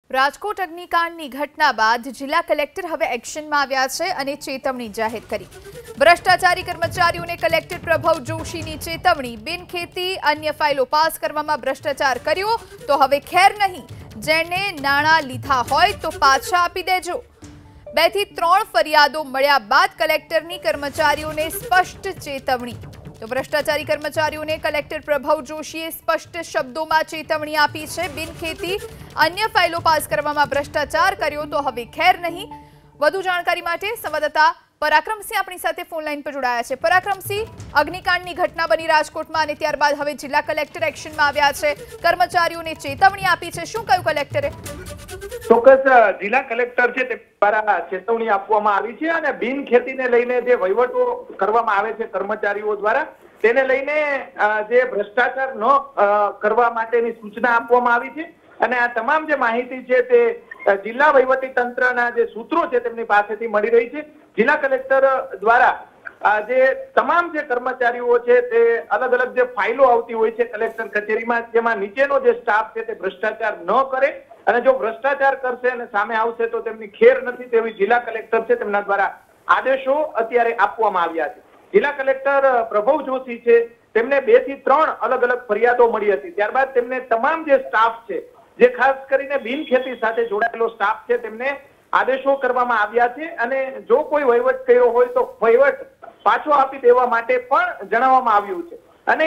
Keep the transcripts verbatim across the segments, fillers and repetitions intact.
રાજકોટ અગ્નિકાંડની ઘટના બાદ જિલ્લા કલેક્ટર હવે એક્શનમાં આવ્યા છે અને ચેતવણી જાહેર કરી। ભ્રષ્ટાચારી કર્મચારીઓને કલેક્ટર પ્રભવ જોશીની ચેતવણી। બિનખેતી અન્ય ફાઇલો પાસ કરવામાં ભ્રષ્ટાચાર કર્યો તો હવે ખેર નહીં, જેણે નાણાં લીધા હોય તો પાછા આપી દેજો। બે થી ત્રણ ફરિયાદો મળ્યા બાદ કલેક્ટરની કર્મચારીઓને સ્પષ્ટ ચેતવણી। तो भ्रष्टाचारी कर्मचारीओने कलेक्टर प्रभव जोशीए स्पष्ट शब्दों में चेतवणी आपी है। बिनखेती अन्य फाइलों पास करवामां भ्रष्टाचार कर्यो तो हवे खेर नहीं। વધુ જાણકારી માટે સંવાદદાતા પરાક્રમસિંહ આપણી સાથે ફોન લાઈન પર જોડાયા છે। પરાક્રમસિંહ, અગ્નિકાંડની ઘટના બની રાજકોટમાં અને ત્યારબાદ હવે જિલ્લા કલેક્ટર એક્શનમાં આવ્યા છે, કર્મચારીઓને ચેતવણી આપી છે, શું કહ્યું કલેક્ટરે? ચોક્કસ જિલ્લા કલેક્ટર છે તે દ્વારા ચેતવણી આપવામાં આવી છે અને બિનખેતીને લઈને જે વહીવટો કરવામાં આવે છે કર્મચારીઓ દ્વારા તેને લઈને જે ભ્રષ્ટાચાર ન કરવા માટેની સૂચના આપવામાં આવી છે અને આ તમામ જે માહિતી છે તે જિલ્લા વહીવટી તંત્રના જે સૂત્રો છે તેમની પાસેથી મળી રહી છે। જિલ્લા કલેક્ટર દ્વારા જે તમામ જે કર્મચારીઓ છે તે અલગ અલગ જે ફાઇલો આવતી હોય છે કલેક્ટર કચેરીમાં, જેમાં નીચેનો જે સ્ટાફ છે તે ભ્રષ્ટાચાર ન કરે અને જો ભ્રષ્ટાચાર કરશે અને સામે આવશે તો તેમની ખેર નથી, તેવી જિલ્લા કલેક્ટર છે તેમના દ્વારા આદેશો અત્યારે આપવામાં આવ્યા છે। જિલ્લા કલેક્ટર પ્રભવ જોશી છે તેમને બે થી ત્રણ અલગ અલગ ફરિયાદો મળી હતી, ત્યારબાદ તેમને તમામ જે સ્ટાફ છે જે ખાસ કરીને બિનખેતી સાથે જોડાયેલો સ્ટાફ છે તેમને આદેશો કરવામાં આવ્યા છે અને જો કોઈ વહીવટ કર્યો હોય તો વહીવટ પાછો આપી દેવા માટે પણ જણાવવામાં આવ્યું છે। અને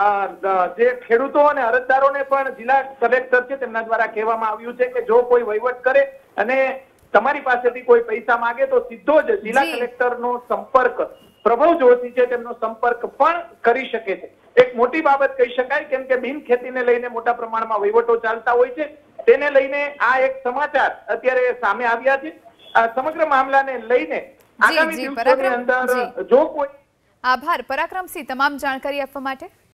જે ખેડૂતો અને અરજદારોને પણ જિલ્લા કલેક્ટર છે તેમના દ્વારા કહેવામાં આવ્યું છે કે જો કોઈ વહીવટ કરે અને તમારી પાસેથી કોઈ પૈસા માંગે તો સીધો જ જિલ્લા કલેક્ટરનો સંપર્ક પ્રભવ જોશી છે તેમનો સંપર્ક પણ કરી શકે છે। એક મોટી બાબત કહી શકાય, કેમ કે બિનખેતીને લઈને મોટા પ્રમાણમાં વહીવટો ચાલતા હોય છે, તેને લઈને આ એક સમાચાર અત્યારે સામે આવ્યા છે। સમગ્ર મામલાને લઈને આગામી દિવસોની અંદર જો કોઈ આભાર પરાક્રમસિંહ તમામ જાણકારી આપવા માટે।